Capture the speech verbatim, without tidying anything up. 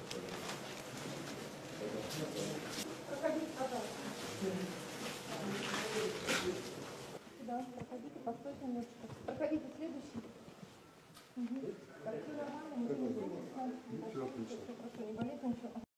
Проходите, пожалуйста. Да, проходите, постойте немножечко. Проходите следующий. Угу. Так, все нормально, мы не будем.